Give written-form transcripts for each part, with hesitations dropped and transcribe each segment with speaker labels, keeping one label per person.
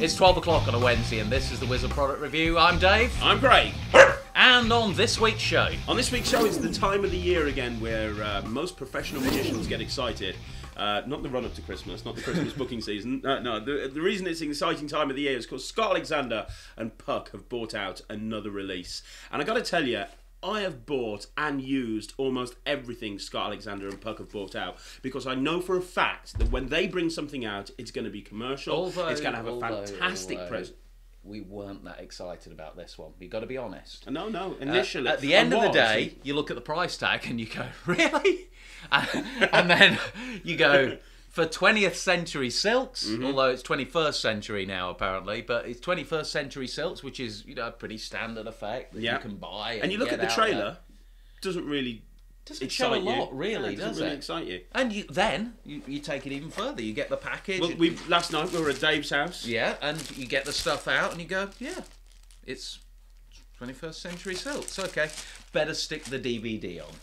Speaker 1: It's 12 o'clock on a Wednesday, and this is the Wizard Product Review. I'm Dave.
Speaker 2: I'm Craig.
Speaker 1: And on this week's show...
Speaker 2: On this week's show, it's the time of the year again where most professional magicians get excited. Not the run-up to Christmas, not the Christmas booking season. No, the reason it's an exciting time of the year is because Scott Alexander and Puck have brought out another release. And I got to tell you, I have bought and used almost everything Scott Alexander and Puck have brought out because I know for a fact that when they bring something out, it's going to be commercial. It's going to have a fantastic presence.
Speaker 1: We weren't that excited about this one. You've got to be honest.
Speaker 2: No, initially.
Speaker 1: At the end of the day, you look at the price tag and you go, really? And then you go, for 20th century silks, although it's 21st century now apparently, but it's 21st century silks, which is, you know, a pretty standard effect that you can buy.
Speaker 2: And you look at the trailer, doesn't really
Speaker 1: doesn't show a lot, really, does it?
Speaker 2: Doesn't really excite you.
Speaker 1: And you take it even further. You get the package.
Speaker 2: Well, last night we were at Dave's house.
Speaker 1: Yeah, and you get the stuff out and you go, yeah, it's 21st century silks. Okay, better stick the DVD on.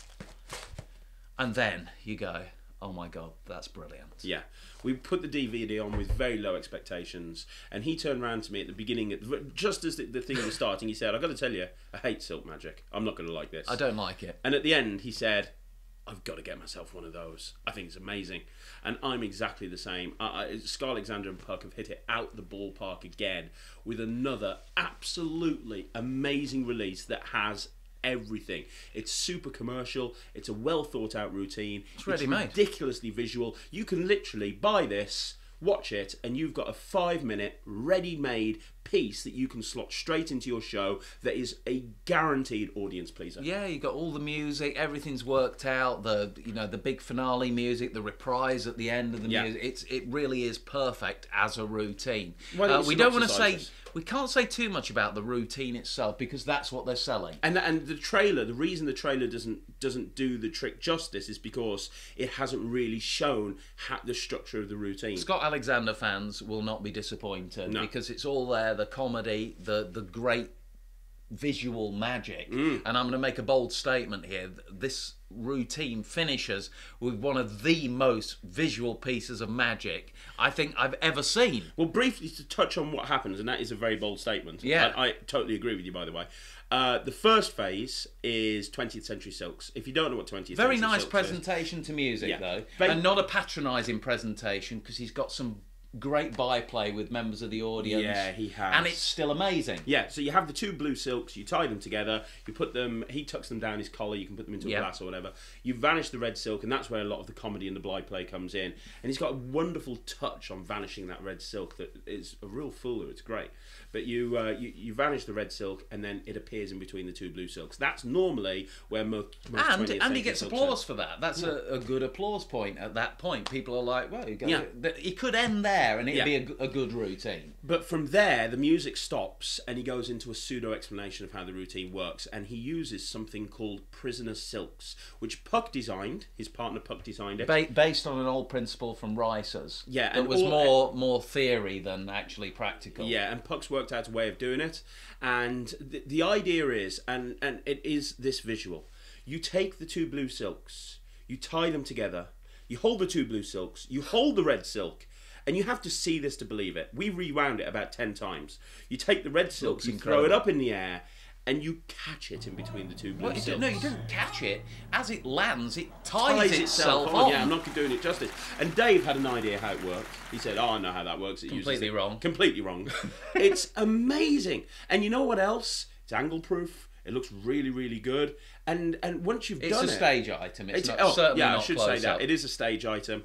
Speaker 1: And then you go, oh my God, that's brilliant.
Speaker 2: Yeah, we put the DVD on with very low expectations, and he turned around to me at the beginning, just as the thing was starting, he said, I've got to tell you, I hate silk magic. I'm not going to like this.
Speaker 1: I don't like it.
Speaker 2: And at the end, he said, I've got to get myself one of those. I think it's amazing. And I'm exactly the same. Scott Alexander and Puck have hit it out the ballpark again with another absolutely amazing release that has everything. It's super commercial. It's a well thought out routine.
Speaker 1: It's ready-made.
Speaker 2: Ridiculously visual. You can literally buy this, watch it, and you've got a 5-minute ready-made piece that you can slot straight into your show that is a guaranteed audience pleaser.
Speaker 1: Yeah, you got all the music, everything's worked out. The big finale music, the reprise at the end of the music. It really is perfect as a routine. We don't want to say. We can't say too much about the routine itself because that's what they're selling.
Speaker 2: And the trailer, the reason the trailer doesn't do the trick justice is because it hasn't really shown the structure of the routine.
Speaker 1: Scott Alexander fans will not be disappointed because it's all there, the comedy, the great visual magic. And I'm going to make a bold statement here. This routine finishes with one of the most visual pieces of magic I think I've ever seen.
Speaker 2: Well, briefly to touch on what happens, and that is a very bold statement.
Speaker 1: Yeah.
Speaker 2: I totally agree with you, by the way. The first phase is 20th century silks. If you don't know what 20th century silks is...
Speaker 1: Very nice presentation to music, though. And not a patronising presentation, because he's got some great byplay with members of the audience.
Speaker 2: Yeah, he has.
Speaker 1: And it's still amazing.
Speaker 2: Yeah, so you have the two blue silks, you tie them together, you put them, he tucks them down his collar, you can put them into a glass or whatever. You vanish the red silk, and that's where a lot of the comedy and the byplay comes in. And he's got a wonderful touch on vanishing that red silk that is a real fooler, it's great. But you vanish the red silk, and then it appears in between the two blue silks. That's normally where most
Speaker 1: and he gets applause for that. That's a good applause point at that point. People are like, well, he could end there and it'd be a good routine.
Speaker 2: But from there, the music stops and he goes into a pseudo explanation of how the routine works, and he uses something called prisoner silks, which Puck designed. His partner Puck designed it
Speaker 1: based on an old principle from Rice's.
Speaker 2: Yeah,
Speaker 1: and it was more theory than actually practical.
Speaker 2: Yeah, and Puck's worked out a way of doing it, and the idea is, and it is this visual. You take the two blue silks, you tie them together, you hold the two blue silks, you hold the red silk. And you have to see this to believe it. We rewound it about 10 times. You take the red silk, you throw it up in the air, and you catch it in between the two blue silks.
Speaker 1: No, you don't catch it. As it lands, it ties itself on.
Speaker 2: Yeah, I'm not doing it justice. And Dave had an idea how it worked. He said, oh, I know how that works.
Speaker 1: Completely wrong.
Speaker 2: Completely wrong. It's amazing. And you know what else? It's angle proof. It looks really, really good. And once you've done it...
Speaker 1: It's a stage item. It's not, certainly not
Speaker 2: I should say that. It is a stage item.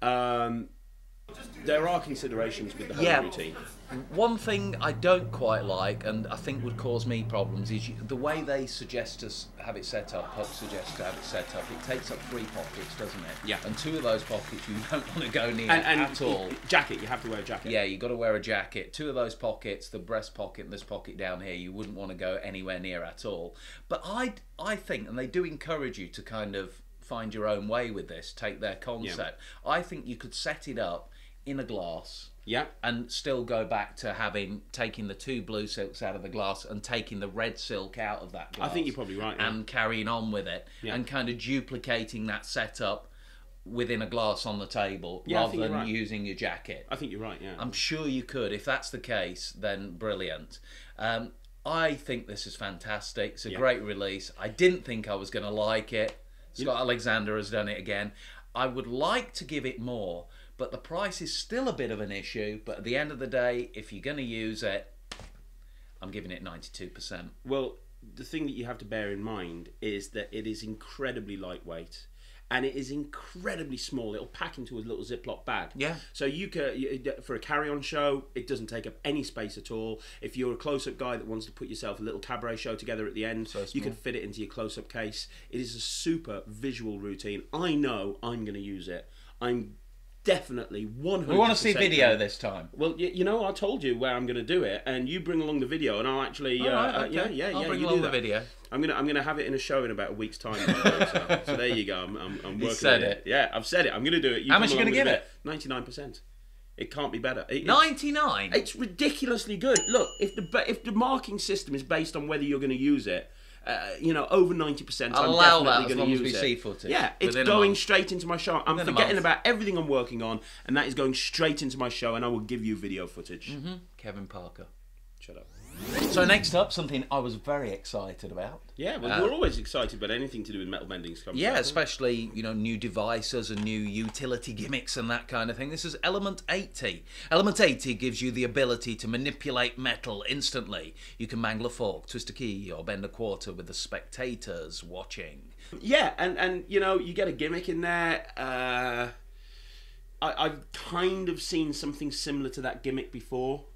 Speaker 2: There are considerations with the whole routine.
Speaker 1: One thing I don't quite like, and I think would cause me problems, is the way they suggest to have it set up. Puck suggests to have it set up. It takes up 3 pockets, doesn't it?
Speaker 2: Yeah.
Speaker 1: And 2 of those pockets you don't want to go near at all.
Speaker 2: Jacket, you have to wear a jacket.
Speaker 1: Yeah, you've got to wear a jacket. 2 of those pockets, the breast pocket and this pocket down here, you wouldn't want to go anywhere near at all. But I think, and they do encourage you to kind of find your own way with this, take their concept. Yeah. I think you could set it up in a glass, and still go back to taking the 2 blue silks out of the glass and taking the red silk out of that glass.
Speaker 2: I think you're probably right.
Speaker 1: And carrying on with it, and kind of duplicating that setup within a glass on the table
Speaker 2: Yeah, I
Speaker 1: rather
Speaker 2: think you're
Speaker 1: than
Speaker 2: right.
Speaker 1: using your jacket.
Speaker 2: I think you're right, yeah.
Speaker 1: I'm sure you could. If that's the case, then brilliant. I think this is fantastic. It's a great release. I didn't think I was going to like it. Scott Alexander has done it again. I would like to give it more, but the price is still a bit of an issue. But at the end of the day, if you're going to use it, I'm giving it 92%.
Speaker 2: Well, the thing that you have to bear in mind is that it is incredibly lightweight. And it is incredibly small. It'll pack into a little Ziploc bag.
Speaker 1: Yeah.
Speaker 2: So for a carry-on show, it doesn't take up any space at all. If you're a close-up guy that wants to put yourself a little cabaret show together at the end, you can fit it into your close-up case. It is a super visual routine. I know I'm going to use it. I'm definitely 100%.
Speaker 1: We want to see video this time.
Speaker 2: Well, you know, I told you where I'm going to do it, and you bring along the video, and I'll actually,
Speaker 1: okay.
Speaker 2: yeah,
Speaker 1: I'll bring
Speaker 2: you
Speaker 1: along
Speaker 2: do
Speaker 1: the
Speaker 2: that.
Speaker 1: video.
Speaker 2: I'm gonna have it in a show in about a week's time. So there you go. I'm working.
Speaker 1: You said
Speaker 2: on
Speaker 1: it.
Speaker 2: Yeah, I've said it. I'm gonna do it.
Speaker 1: How much are you gonna give it?
Speaker 2: 99%. It can't be better.
Speaker 1: 99.
Speaker 2: It's ridiculously good. Look, if the marking system is based on whether you're going to use it, over 90%,
Speaker 1: I'll
Speaker 2: I'm
Speaker 1: allow
Speaker 2: definitely
Speaker 1: that as
Speaker 2: going to
Speaker 1: long as
Speaker 2: use
Speaker 1: we
Speaker 2: it.
Speaker 1: see footage.
Speaker 2: Yeah, it's
Speaker 1: within a
Speaker 2: going
Speaker 1: month.
Speaker 2: straight into my show. I'm
Speaker 1: Within a
Speaker 2: forgetting
Speaker 1: month.
Speaker 2: about everything I'm working on, and that is going straight into my show, and I will give you video footage.
Speaker 1: Kevin Parker.
Speaker 2: Shut up.
Speaker 1: So next up, something I was very excited about.
Speaker 2: Yeah, well, we're always excited about anything to do with metal bending.
Speaker 1: Yeah, especially, new devices and new utility gimmicks and that kind of thing. This is Element 80. Element 80 gives you the ability to manipulate metal instantly. You can mangle a fork, twist a key, or bend a quarter with the spectators watching.
Speaker 2: Yeah, and you get a gimmick in there. I've kind of seen something similar to that gimmick before,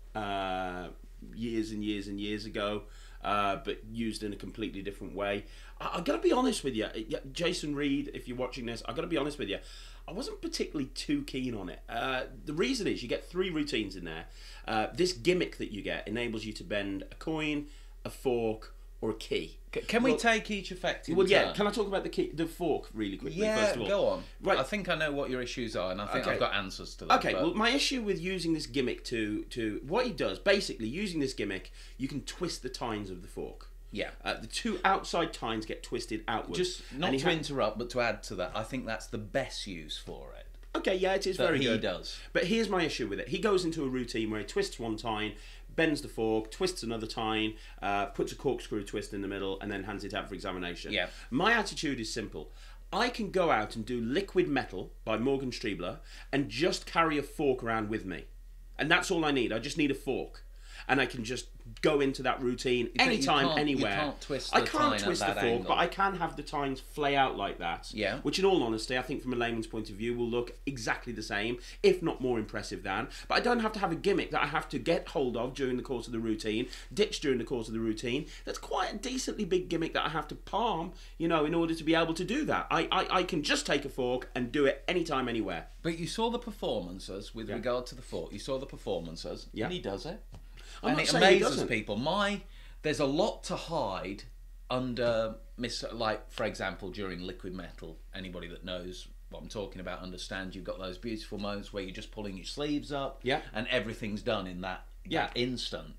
Speaker 2: years and years and years ago, but used in a completely different way. I got to be honest with you, Jason Reed, if you're watching this, I got to be honest with you, I wasn't particularly too keen on it. The reason is you get 3 routines in there. This gimmick that you get enables you to bend a coin, a fork, or a key.
Speaker 1: Can we take each effect in
Speaker 2: Well, yeah.
Speaker 1: turn?
Speaker 2: Can I talk about the fork really quickly?
Speaker 1: Yeah,
Speaker 2: first of all?
Speaker 1: go on.
Speaker 2: Right.
Speaker 1: I think I know what your issues are, and I think I've got answers to them.
Speaker 2: Okay, well, my issue with using this gimmick to what he does, basically, using this gimmick, you can twist the tines of the fork.
Speaker 1: Yeah.
Speaker 2: The 2 outside tines get twisted outwards.
Speaker 1: Just not to interrupt, but to add to that, I think that's the best use for it.
Speaker 2: Okay, yeah, it is
Speaker 1: that
Speaker 2: very
Speaker 1: he
Speaker 2: good.
Speaker 1: does.
Speaker 2: But here's my issue with it. He goes into a routine where he twists one tine, bends the fork, twists another tine, puts a corkscrew twist in the middle, and then hands it out for examination.
Speaker 1: Yeah.
Speaker 2: My attitude is simple. I can go out and do Liquid Metal by Morgan Striebler and just carry a fork around with me. And that's all I need. I just need a fork. And I can just go into that routine anytime, anywhere.
Speaker 1: You can't twist
Speaker 2: I
Speaker 1: the
Speaker 2: can't
Speaker 1: tine
Speaker 2: twist
Speaker 1: at
Speaker 2: the
Speaker 1: that
Speaker 2: fork,
Speaker 1: angle.
Speaker 2: but I can have the tines flay out like that.
Speaker 1: Yeah.
Speaker 2: Which, in all honesty, I think from a layman's point of view, will look exactly the same, if not more impressive than. But I don't have to have a gimmick that I have to get hold of during the course of the routine, ditch during the course of the routine. That's quite a decently big gimmick that I have to palm, in order to be able to do that. I can just take a fork and do it anytime, anywhere.
Speaker 1: But you saw the performances with regard to the fork. You saw the performances, and he does it.
Speaker 2: I'm
Speaker 1: and
Speaker 2: not
Speaker 1: it
Speaker 2: saying he
Speaker 1: amazes
Speaker 2: doesn't.
Speaker 1: people. There's a lot to hide under, like, for example, during Liquid Metal. Anybody that knows what I'm talking about understands you've got those beautiful moments where you're just pulling your sleeves up,
Speaker 2: Yeah.
Speaker 1: and everything's done in that
Speaker 2: Yeah.
Speaker 1: instant.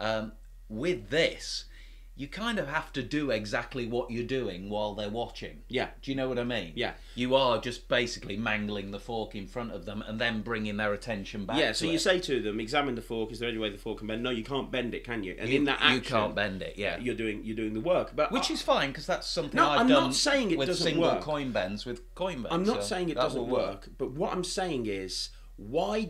Speaker 1: With this, you kind of have to do exactly what you're doing while they're watching.
Speaker 2: Yeah.
Speaker 1: Do you know what I mean?
Speaker 2: Yeah.
Speaker 1: You are just basically mangling the fork in front of them and then bringing their attention back
Speaker 2: Yeah,
Speaker 1: to
Speaker 2: so
Speaker 1: it.
Speaker 2: you say to them, examine the fork, is there any way the fork can bend? No, you can't bend it, can you? And in that action,
Speaker 1: you can't bend it, yeah.
Speaker 2: you're doing the work. But
Speaker 1: Which is fine, because that's something
Speaker 2: No,
Speaker 1: I've
Speaker 2: I'm
Speaker 1: done
Speaker 2: not saying it
Speaker 1: with
Speaker 2: doesn't
Speaker 1: single
Speaker 2: work.
Speaker 1: coin bends with coin bends.
Speaker 2: I'm not
Speaker 1: so
Speaker 2: saying it
Speaker 1: that
Speaker 2: doesn't
Speaker 1: will
Speaker 2: work, but what I'm saying is, why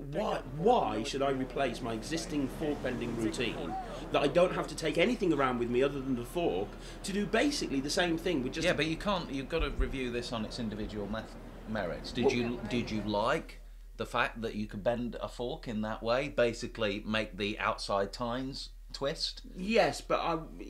Speaker 2: should I replace my existing fork bending routine that I don't have to take anything around with me other than the fork to do basically the same thing with just
Speaker 1: Yeah, but you can't. You've got to review this on its individual merits. Did you like the fact that you could bend a fork in that way? Basically, make the outside tines twist.
Speaker 2: Yes, but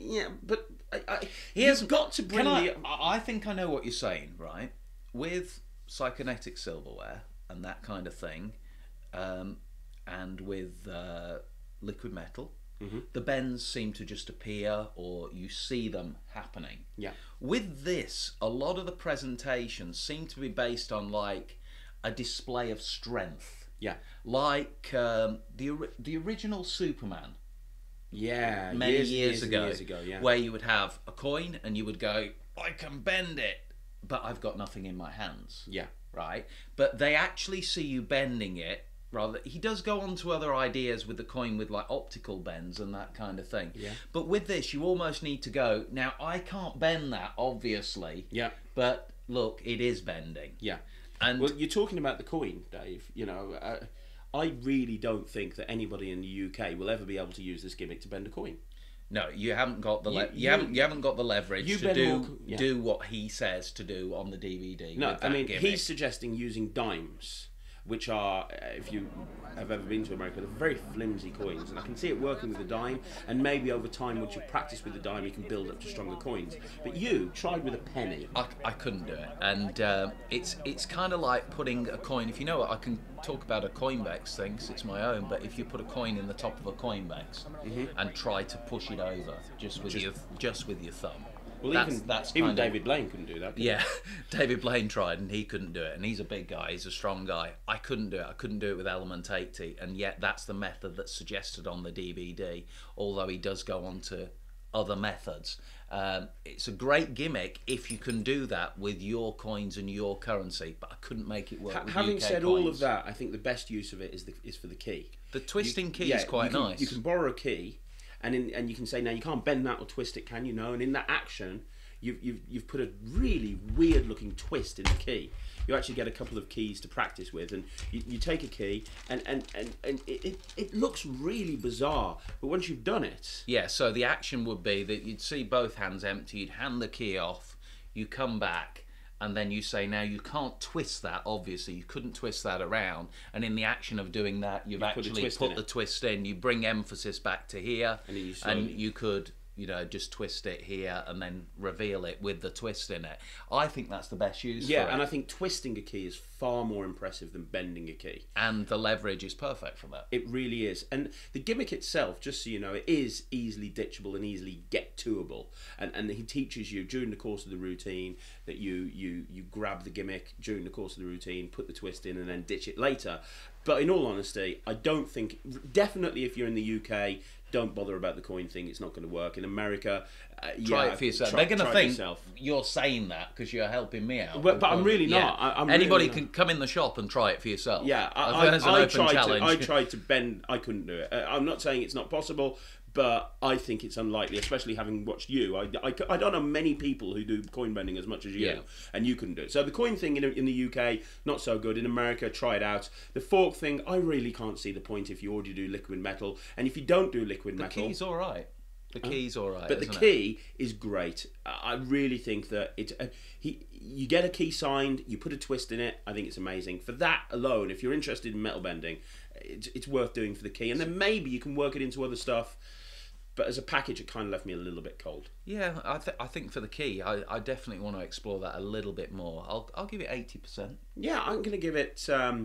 Speaker 1: Here's
Speaker 2: you've got to bring
Speaker 1: I think I know what you're saying, right? With cybernetic silverware and that kind of thing, and with liquid metal, the bends seem to just appear, or you see them happening.
Speaker 2: Yeah.
Speaker 1: With this, a lot of the presentations seem to be based on like a display of strength.
Speaker 2: Yeah.
Speaker 1: Like the original Superman.
Speaker 2: Yeah,
Speaker 1: Many years ago,
Speaker 2: yeah.
Speaker 1: where you would have a coin and you would go, I can bend it, but I've got nothing in my hands.
Speaker 2: Yeah.
Speaker 1: right? But they actually see you bending it. Rather, he does go on to other ideas with the coin with like optical bends and that kind of thing.
Speaker 2: Yeah.
Speaker 1: But with this, you almost need to go, now I can't bend that, obviously.
Speaker 2: Yeah.
Speaker 1: But look, it is bending.
Speaker 2: Yeah.
Speaker 1: And
Speaker 2: well, you're talking about the coin, Dave. You know, I really don't think that anybody in the UK will ever be able to use this gimmick to bend a coin.
Speaker 1: no, you haven't got the you haven't got the leverage to do what he says to do on the DVD.
Speaker 2: No, I mean,
Speaker 1: gimmick.
Speaker 2: he's suggesting using dimes, which are, if you have ever been to America, they're very flimsy coins, and I can see it working with the dime, and maybe over time, once you practice with the dime, you can build up to stronger coins. But you tried with a penny.
Speaker 1: I couldn't do it, and it's kind of like putting a coin. If you know what, I can talk about a Coinbex thing, 'cause it's my own. But if you put a coin in the top of a Coinbex and try to push it over just with your thumb.
Speaker 2: Well, even David Blaine couldn't do that.
Speaker 1: Yeah, David Blaine tried and he couldn't do it. And he's a big guy, he's a strong guy. I couldn't do it. I couldn't do it with Element 80. And yet that's the method that's suggested on the DVD, although he does go on to other methods. It's a great gimmick if you can do that with your coins and your currency, but I couldn't make it work with
Speaker 2: Having
Speaker 1: UK
Speaker 2: said
Speaker 1: coins.
Speaker 2: all of that, I think the best use of it is for the key.
Speaker 1: The twisting key is quite nice.
Speaker 2: You can borrow a key, and you can say, now you can't bend that or twist it, can you? No. And in that action, you've put a really weird looking twist in the key. You actually get a couple of keys to practice with, and you take a key, and it looks really bizarre, but once you've done it,
Speaker 1: yeah. So the action would be that you'd see both hands empty. You'd hand the key off. You come back. And then you say, now you can't twist that, obviously. You couldn't twist that around. And in the action of doing that, you've actually put the twist in. You bring emphasis back to here. And you could, you know, just twist it here and then reveal it with the twist in it. I think that's the best use for it.
Speaker 2: Yeah, and I think twisting a key is far more impressive than bending a key.
Speaker 1: And the leverage is perfect for that.
Speaker 2: It really is. And the gimmick itself, just so you know, it is easily ditchable and easily get-toable. And he teaches you during the course of the routine that you grab the gimmick during the course of the routine, put the twist in and then ditch it later. But in all honesty, I don't think, definitely if you're in the UK, don't bother about the coin thing. It's not going to work. In America,
Speaker 1: try it for yourself. They're going to think you're saying that because you're helping me out.
Speaker 2: But I'm really not.
Speaker 1: Anybody can come in the shop and try it for yourself.
Speaker 2: Yeah, I tried to bend. I couldn't do it. I'm not saying it's not possible, but I think it's unlikely, especially having watched you. I don't know many people who do coin bending as much as you, and you couldn't do it. So the coin thing in the UK, not so good. In America, try it out. The fork thing, I really can't see the point if you already do liquid metal. And if you don't do liquid metal...
Speaker 1: The key's all right. The key's all right,
Speaker 2: but the key is great. I really think that you get a key signed, you put a twist in it, I think it's amazing. For that alone, if you're interested in metal bending, it's worth doing for the key. And then maybe you can work it into other stuff. But as a package, it kind of left me a little bit cold. Yeah,
Speaker 1: I think for the key, I definitely want to explore that a little bit more. I'll give it 80%.
Speaker 2: Yeah, I'm going to give it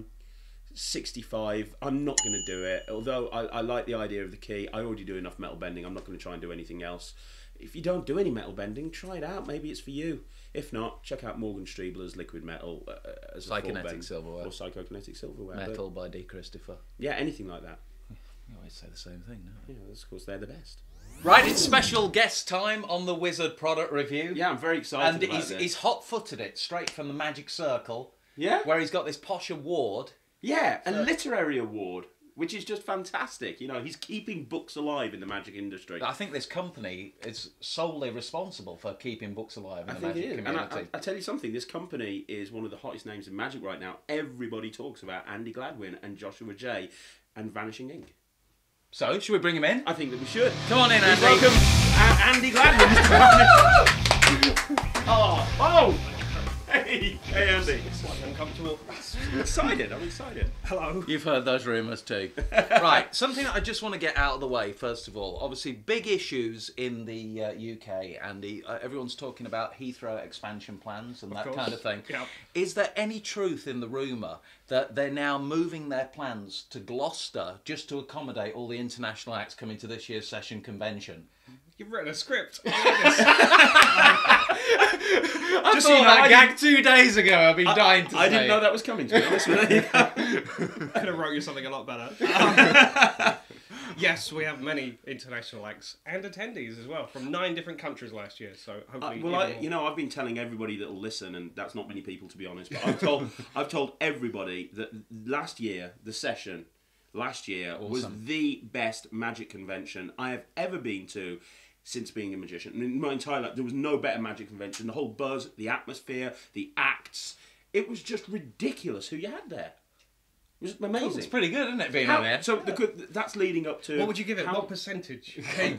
Speaker 2: 65. I'm not going to do it. Although I like the idea of the key. I already do enough metal bending. I'm not going to try and do anything else. If you don't do any metal bending, try it out. Maybe it's for you. If not, check out Morgan Striebler's Liquid Metal as a
Speaker 1: Psychokinetic silverware.
Speaker 2: Or Psychokinetic silverware.
Speaker 1: Metal by D. Christopher.
Speaker 2: Yeah, anything like that.
Speaker 1: You always say the same thing, don't you?
Speaker 2: Yeah, of course, they're the best.
Speaker 1: Right, it's special guest time on the Wizard product review.
Speaker 2: Yeah, I'm very excited about this.
Speaker 1: And he's hot-footed it straight from the Magic Circle.
Speaker 2: Yeah?
Speaker 1: Where he's got this posh award.
Speaker 2: Yeah, a literary award, which is just fantastic. You know, he's keeping books alive in the magic industry.
Speaker 1: I think this company is solely responsible for keeping books alive in the magic community.
Speaker 2: And I tell you something, this company is one of the hottest names in magic right now. Everybody talks about Andy Gladwin and Joshua J. and Vanishing Ink.
Speaker 1: So, should we bring him in?
Speaker 2: I think that we should.
Speaker 1: Come on in, Andy.
Speaker 2: Welcome, Andy Gladwin. Oh! Hey, Andy.
Speaker 3: It's like uncomfortable.
Speaker 2: I'm excited.
Speaker 3: Hello.
Speaker 1: You've heard those rumours too. Right, something I just want to get out of the way, first of all. Obviously, big issues in the UK, Andy. Everyone's talking about Heathrow expansion plans and that kind of thing.
Speaker 3: Yep.
Speaker 1: Is there any truth in the rumour that they're now moving their plans to Gloucester just to accommodate all the international acts coming to this year's session convention?
Speaker 3: You've written a script.
Speaker 1: I just thought that gag 2 days ago. I've been dying to say
Speaker 2: I didn't know that was coming, to be honest with you.
Speaker 3: I could have wrote you something a lot better. Yes, we have many international acts and attendees as well from 9 different countries last year. So hopefully,
Speaker 2: I've been telling everybody that'll listen, and that's not many people to be honest. But I've told everybody that the session last year was the best magic convention I have ever been to since being a magician. In my entire life, there was no better magic convention. The whole buzz, the atmosphere, the acts. It was just ridiculous who you had there. It was amazing.
Speaker 1: It's pretty good, isn't it, being on there?
Speaker 2: So that's leading up to...
Speaker 3: What would you give it? What percentage?
Speaker 2: 100%.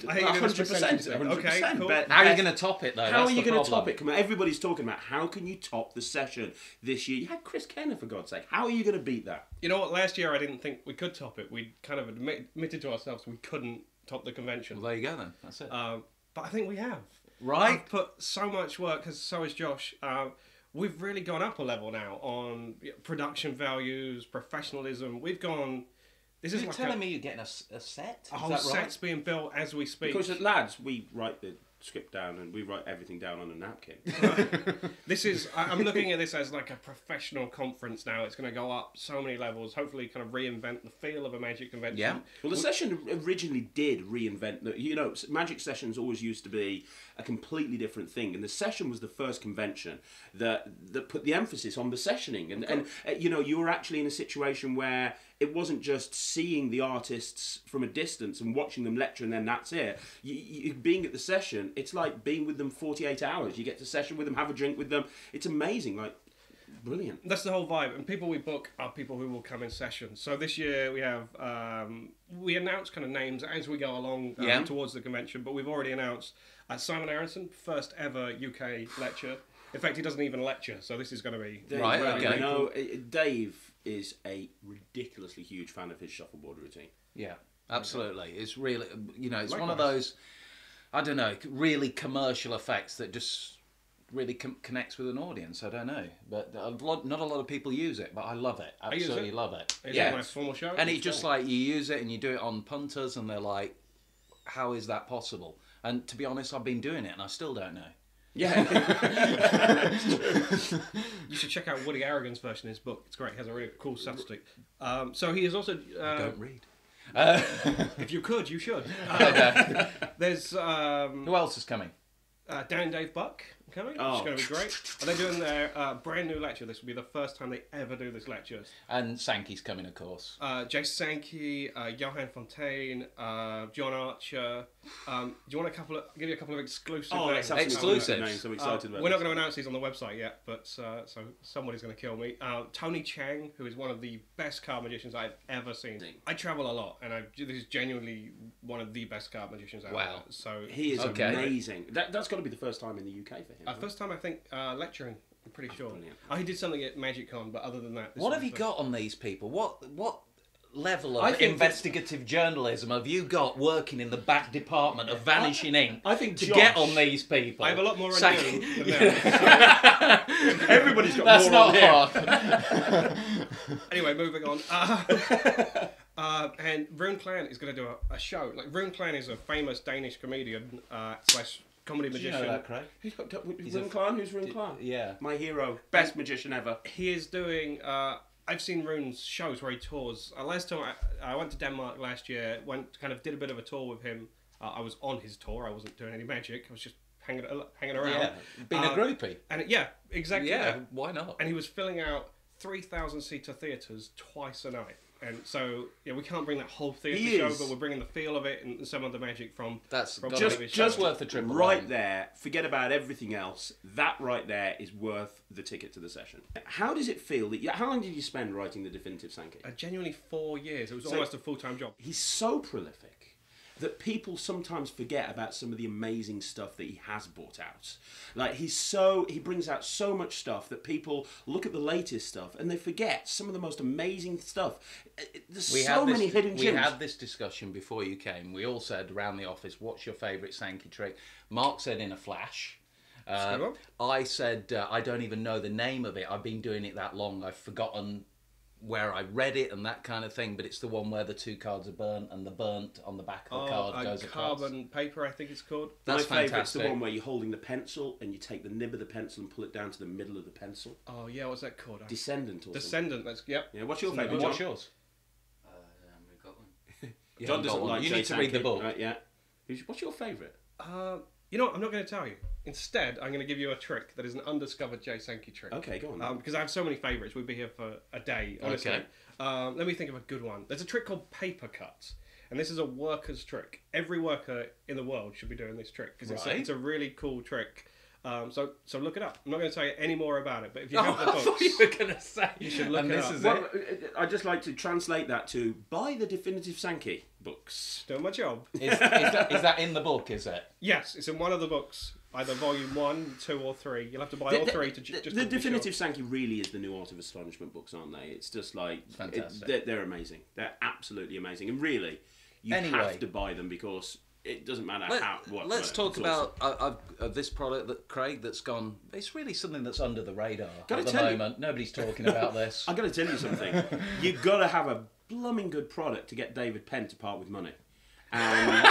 Speaker 3: Okay, cool.
Speaker 1: How are you going to top it, though?
Speaker 2: How are you going to top it? Come on, everybody's talking about how can you top the session this year. You had Chris Kenner, for God's sake. How are you going to beat that?
Speaker 3: You know what? Last year I didn't think we could top it. We kind of admitted to ourselves we couldn't top the convention.
Speaker 1: Well, there you go, then. That's it.
Speaker 3: But I think we have.
Speaker 1: Right.
Speaker 3: I've put so much work, because so has Josh. We've really gone up a level now on production values, professionalism. We've gone... This is
Speaker 1: You're
Speaker 3: like
Speaker 1: telling me you're getting a set?
Speaker 3: a whole set's being built as we speak.
Speaker 2: Because lads, we write the script down and we write everything down on a napkin.
Speaker 3: This is... I'm looking at this as like a professional conference now. It's going to go up so many levels, hopefully kind of reinvent the feel of a magic convention.
Speaker 1: Yeah.
Speaker 2: Well, the session originally did reinvent... magic sessions always used to be a completely different thing. And the session was the first convention that put the emphasis on the sessioning. And you were actually in a situation where it wasn't just seeing the artists from a distance and watching them lecture and then that's it. You being at the session, it's like being with them 48 hours. You get to session with them, have a drink with them. It's amazing, like, brilliant.
Speaker 3: That's the whole vibe. And people we book are people who will come in session. So this year we have, we announce kind of names as we go along towards the convention, but we've already announced Simon Aronson, first ever UK lecture. In fact, he doesn't even lecture, so this is going to be...
Speaker 1: Right, okay.
Speaker 2: No, Dave is a ridiculously huge fan of his shuffleboard routine.
Speaker 1: Yeah, absolutely. It's really, it's one of those, I don't know, really commercial effects that just really connects with an audience. I don't know, but not a lot of people use it, but I love it. Absolutely love it.
Speaker 3: Is it my formal show?
Speaker 1: And it's just like you use it and you do it on punters and they're like, how is that possible? And to be honest, I've been doing it and I still don't know.
Speaker 2: Yeah.
Speaker 3: You should check out Woody Aragon's version of his book. It's great. It has a really cool substick. So he is also...
Speaker 1: I don't read.
Speaker 3: If you could, you should. There's...
Speaker 1: Who else is coming?
Speaker 3: Dan and Dave Buck coming, which is going to be great. And they're doing their brand new lecture. This will be the first time they ever do this lecture.
Speaker 1: And Sankey's coming, of course.
Speaker 3: Jason Sankey, Johan Fontaine, John Archer. Do you want give you a couple of exclusive names?
Speaker 1: Exclusive
Speaker 2: names. I'm excited about
Speaker 3: We're not going to announce these on the website yet, but so somebody's going to kill me. Tony Chang, who is one of the best card magicians I've ever seen. I travel a lot, and this is genuinely one of the best card magicians out there. So
Speaker 2: he is amazing. That's got to be the first time in the UK for him.
Speaker 3: First time, I think, lecturing. I'm pretty sure.
Speaker 2: Brilliant.
Speaker 3: He did something at MagicCon, but other than that...
Speaker 1: What have you got on these people? What level of investigative journalism have you got working in the back department of Vanishing Ink to get on these people?
Speaker 3: I have a lot more on you than that.
Speaker 2: Everybody's got more on him.
Speaker 3: Hard. Anyway, moving on. And Rune Clan is going to do a show. Like, Rune Clan is a famous Danish comedian / comedy magician.
Speaker 1: Did you know that, Craig?
Speaker 2: Rune Clan? Who's Rune Clan?
Speaker 1: Yeah.
Speaker 2: My hero. Best magician ever.
Speaker 3: He is doing... I've seen Rune's shows where he tours. Last time I went to Denmark last year, did a bit of a tour with him. I was on his tour. I wasn't doing any magic. I was just hanging around.
Speaker 1: Yeah, being a groupie.
Speaker 3: And exactly.
Speaker 1: Yeah,
Speaker 3: that.
Speaker 1: why not?
Speaker 3: And he was filling out 3,000-seater theatres twice a night. And so, we can't bring that whole theatre show, but we're bringing the feel of it and some of the magic from...
Speaker 1: That's
Speaker 3: from
Speaker 1: just worth the trip.
Speaker 2: Right there, forget about everything else. That right there is worth the ticket to the session. How does it feel? How long did you spend writing the definitive Sankey?
Speaker 3: Genuinely 4 years. It was almost a full-time job.
Speaker 2: He's so prolific that people sometimes forget about some of the amazing stuff that he has brought out. Like, he brings out so much stuff that people look at the latest stuff and they forget some of the most amazing stuff. There's many hidden gems.
Speaker 1: We had this discussion before you came. We all said around the office, what's your favourite Sankey trick? Mark said in a flash. I said, I don't even know the name of it. I've been doing it that long. I've forgotten where I read it and that kind of thing, but it's the one where the 2 cards are burnt and the burnt on the back of the card goes across.
Speaker 3: Carbon paper, I think it's called.
Speaker 1: That's
Speaker 2: My favourite's the
Speaker 1: fantastic.
Speaker 2: one where you're holding the pencil and you take the nib of the pencil and pull it down to the middle of the pencil.
Speaker 3: Oh yeah, what's that called?
Speaker 2: Descendant or something.
Speaker 3: Descendant. That's
Speaker 2: Yeah, what's your favourite?
Speaker 1: What's yours?
Speaker 4: We've got one.
Speaker 2: John doesn't like
Speaker 1: You
Speaker 2: Jay
Speaker 1: need to read the
Speaker 2: Sankey,
Speaker 1: book.
Speaker 2: right? Yeah. What's your favourite?
Speaker 3: You know what? I'm not going to tell you. Instead, I'm going to give you a trick that is an undiscovered Jay Sankey trick.
Speaker 2: Okay, go on.
Speaker 3: Because I have so many favourites. We'd be here for a day, honestly.
Speaker 1: Okay.
Speaker 3: Let me think of a good one. There's a trick called paper cuts. And this is a worker's trick. Every worker in the world should be doing this trick because it's a really cool trick. So look it up. I'm not going to tell you any more about it, but if you have the books,
Speaker 1: I thought you were going to say,
Speaker 3: you should look it up.
Speaker 2: Well, I'd just like to translate that to buy the definitive Sankey books.
Speaker 3: Doing my job.
Speaker 1: is that in the book, is it?
Speaker 3: Yes, it's in one of the books, either volume 1, 2 or 3. You'll have to buy all 3 to just
Speaker 2: The definitive Sankey really is the new Art of Astonishment books, aren't they? It's just like...
Speaker 1: Fantastic.
Speaker 2: They're amazing. They're absolutely amazing. And really, you have to buy them because... It doesn't matter
Speaker 1: Let's talk about this product that Craig that's gone. It's really something that's under the radar at the moment. Nobody's talking about this.
Speaker 2: I've got to tell you something. You've got to have a blooming good product to get David Penn to part with money. And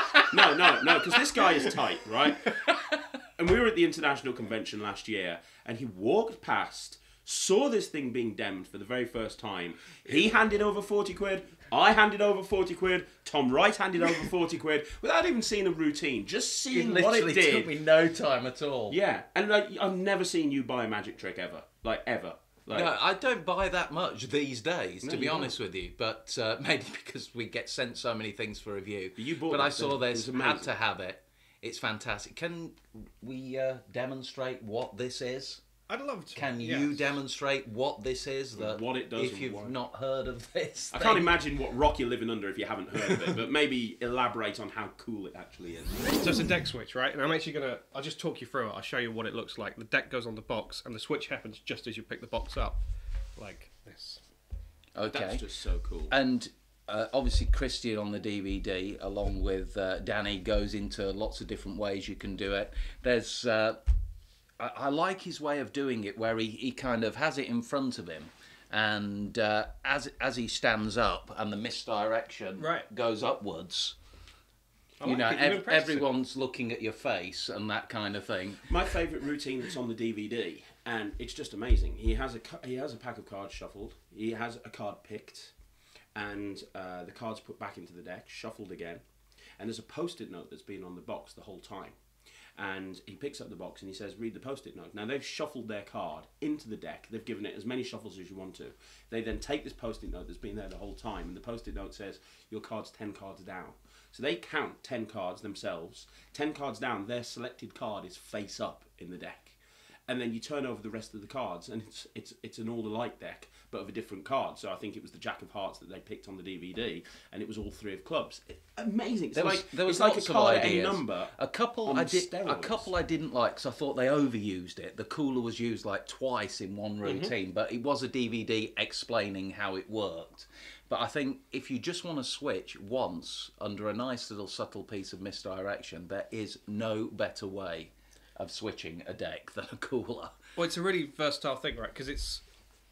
Speaker 2: no, because this guy is tight, right? And we were at the International Convention last year, and he walked past, saw this thing being demmed for the very first time. He handed over 40 quid. I handed over 40 quid. Tom Wright handed over 40 quid without even seeing a routine, just seeing what it did.
Speaker 1: It took me no time at all.
Speaker 2: Yeah, and like I've never seen you buy a magic trick ever, like ever. Like,
Speaker 1: no, I don't buy that much these days, to be honest with you. But maybe because we get sent so many things for review. But I saw this, had to have it. It's fantastic. Can we demonstrate what this is?
Speaker 3: I'd love to.
Speaker 1: Can you demonstrate what this is?
Speaker 2: What it does?
Speaker 1: If you've not heard of this,
Speaker 2: I can't imagine what rock you're living under if you haven't heard of it. But maybe elaborate on how cool it actually is.
Speaker 3: So it's a deck switch, right? And I'm actually I'll just talk you through it. I'll show you what it looks like. The deck goes on the box, and the switch happens just as you pick the box up, like this.
Speaker 1: Okay.
Speaker 2: That's just so cool.
Speaker 1: And obviously Christian on the DVD, along with Danny, goes into lots of different ways you can do it. There's... I like his way of doing it, where he kind of has it in front of him, and as he stands up and the misdirection goes upwards, everyone's looking at your face and that kind of thing.
Speaker 2: My favourite routine that's on the DVD, and it's just amazing. He has a pack of cards shuffled. He has a card picked, and the cards put back into the deck, shuffled again, and there's a post-it note that's been on the box the whole time. And he picks up the box and he says, read the post-it note. Now, they've shuffled their card into the deck. They've given it as many shuffles as you want to. They then take this post-it note that's been there the whole time, and the post-it note says, your card's 10 cards down. So they count 10 cards themselves. 10 cards down, their selected card is face up in the deck. And then you turn over the rest of the cards, and it's an all-alike deck, but of a different card. So I think it was the Jack of Hearts that they picked on the DVD, and it was all 3 of clubs. Amazing.
Speaker 1: There was
Speaker 2: like a card at a
Speaker 1: ideas.
Speaker 2: number.
Speaker 1: A couple I didn't like, because I thought they overused it. The cooler was used like twice in one routine, but it was a DVD explaining how it worked. But I think if you just want to switch once under a nice little subtle piece of misdirection, there is no better way of switching a deck than a cooler.
Speaker 3: Well, it's a really versatile thing, right? Because it's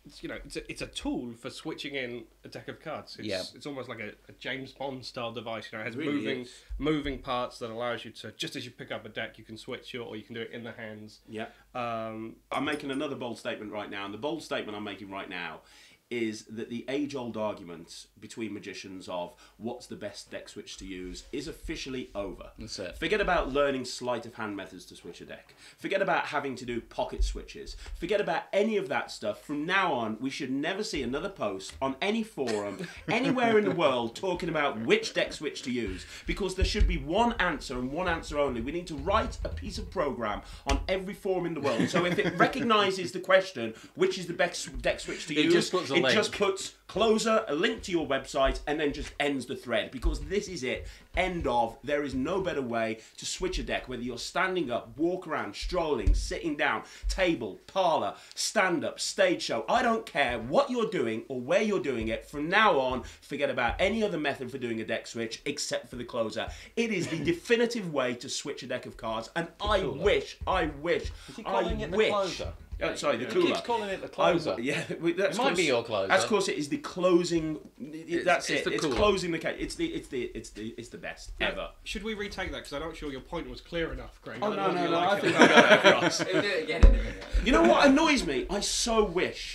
Speaker 3: a tool for switching in a deck of cards. It's almost like a James Bond style device. It has really moving parts that allows you to, just as you pick up a deck, you can switch it, or you can do it in the hands.
Speaker 2: Yeah. I'm making another bold statement right now, and the bold statement I'm making right now is that the age-old argument between magicians of what's the best deck switch to use is officially over.
Speaker 1: That's it.
Speaker 2: Forget about learning sleight of hand methods to switch a deck. Forget about having to do pocket switches. Forget about any of that stuff. From now on, we should never see another post on any forum, anywhere in the world, talking about which deck switch to use, because there should be one answer and one answer only. We need to write a piece of program on every forum in the world. So if it recognises the question, which is the best deck switch to use, it just puts closer, a link to your website, and then just ends the thread, because this is it. End of. There is no better way to switch a deck, whether you're standing up, walk around, strolling, sitting down, table, parlour, stand up, stage show. I don't care what you're doing or where you're doing it. From now on, forget about any other method for doing a deck switch except for the closer. It is the definitive way to switch a deck of cards, and I wish.
Speaker 1: Is he calling it the closer?
Speaker 2: Sorry, the cooler.
Speaker 1: He keeps calling it the closer.
Speaker 2: It
Speaker 1: might be your closer.
Speaker 2: Of course, it is the closing. That's it. It's
Speaker 1: cooler.
Speaker 2: closing the case. It's the best ever.
Speaker 3: Should we retake that? Because I'm not sure your point was clear enough, Craig.
Speaker 2: Oh no! I think I got it across.
Speaker 1: Do it again in a minute.
Speaker 2: You know what annoys me? I so wish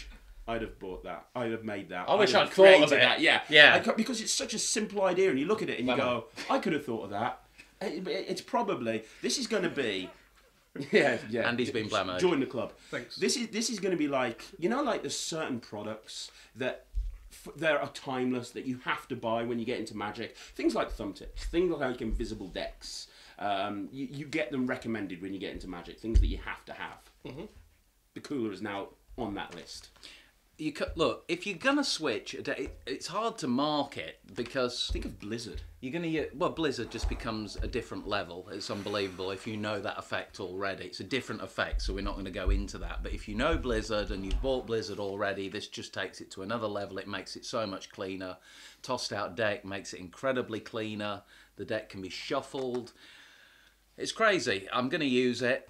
Speaker 2: I'd have bought that. I'd have made that.
Speaker 1: I wish
Speaker 2: I'd
Speaker 1: I'd
Speaker 2: have
Speaker 1: thought of
Speaker 2: created
Speaker 1: it.
Speaker 2: that. Yeah.
Speaker 1: Yeah.
Speaker 2: Because it's such a simple idea, and you look at it and you go, I could have thought of that. It's probably, this is going to be, yeah.
Speaker 1: Andy's been blamoed.
Speaker 2: Join the club.
Speaker 3: Thanks.
Speaker 2: This is going to be like, you know, like there's certain products that there are timeless that you have to buy when you get into Magic. Things like thumbtacks, things like invisible decks. You get them recommended when you get into Magic. Things that you have to have. Mm-hmm. The cooler is now on that list.
Speaker 1: You look, if you're gonna switch, it's hard to market because
Speaker 2: Think of Blizzard.
Speaker 1: you're gonna Blizzard just becomes a different level. It's unbelievable if you know that effect already. It's a different effect, so we're not going to go into that. But if you know Blizzard and you've bought Blizzard already, this just takes it to another level. It makes it so much cleaner. Tossed out deck makes it incredibly cleaner. The deck can be shuffled. It's crazy. I'm going to use it.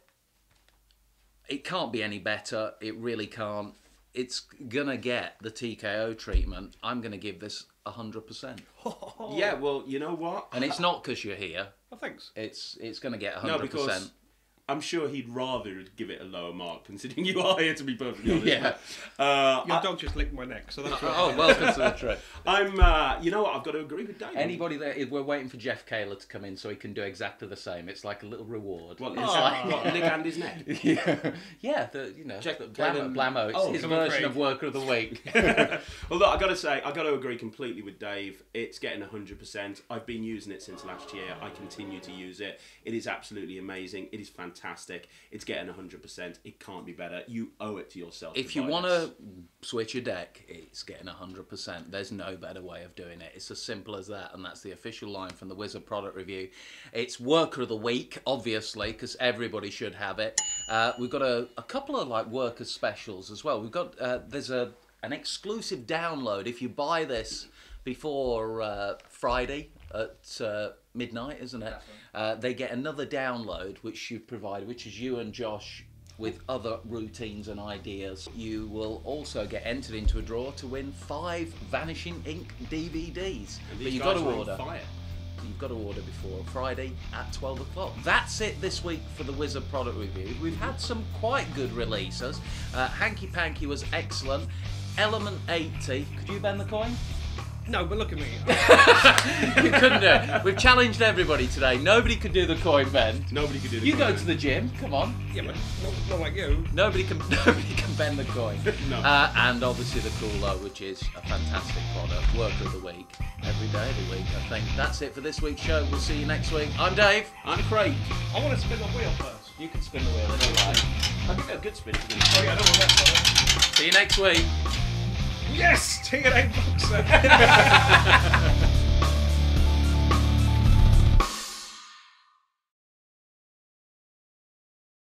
Speaker 1: It can't be any better. It really can't. It's going to get the TKO treatment. I'm going to give this 100%.
Speaker 2: Yeah, well, you know what?
Speaker 1: And it's not because you're here.
Speaker 3: Oh, thanks.
Speaker 1: It's going to get 100%.
Speaker 2: No, because I'm sure he'd rather give it a lower mark, considering you are here, to be perfectly honest.
Speaker 1: Yeah.
Speaker 3: Your dog just licked my neck, so that's right.
Speaker 1: Oh, welcome to the trip.
Speaker 2: You know what? I've got to agree with Dave.
Speaker 1: Anybody that we're waiting for Jeff Kaler to come in so he can do exactly the same. It's like a little reward.
Speaker 2: What,
Speaker 1: It's like,
Speaker 2: what, lick Andy's neck?
Speaker 1: yeah,
Speaker 2: Jeff
Speaker 1: Blammo. It's his version of Worker of the Week.
Speaker 2: Well, look, I got to agree completely with Dave. It's getting 100%. I've been using it since last year. I continue to use it. It is absolutely amazing. It is fantastic. It's getting 100%. It can't be better. You owe it to yourself.
Speaker 1: If you want to switch a deck, it's getting 100%. There's no better way of doing it. It's as simple as that, and that's the official line from the Wizard product review. It's Worker of the Week, obviously, because everybody should have it. We've got a couple of like worker specials as well. We've got there's an exclusive download if you buy this before Friday at midnight, isn't it? They get another download which you provide, which is you and Josh with other routines and ideas. You will also get entered into a draw to win 5 Vanishing Ink DVDs. But you've got to order. You've got to order before Friday at 12 o'clock. That's it this week for the Wizard product review. We've had some quite good releases. Hanky Panky was excellent. Element 80. Could you bend the coin?
Speaker 3: No, but look at me.
Speaker 1: You couldn't do it. We've challenged everybody today. Nobody could do the coin bend.
Speaker 2: Nobody could do the
Speaker 1: You
Speaker 2: coin
Speaker 1: go
Speaker 2: bend.
Speaker 1: to the gym. Come on.
Speaker 3: Yeah, but not like you.
Speaker 1: Nobody can bend the coin.
Speaker 2: No.
Speaker 1: And obviously the Cooler, which is a fantastic product. Worker of the week. Every day of the week, I think. That's it for this week's show. We'll see you next week. I'm Dave.
Speaker 2: I'm Craig.
Speaker 3: I want to spin the wheel first.
Speaker 1: You can spin the wheel if you like.
Speaker 2: I think they're good spin.
Speaker 3: Oh yeah, I don't want that.
Speaker 1: See you next week.
Speaker 3: Yes! Take it $8.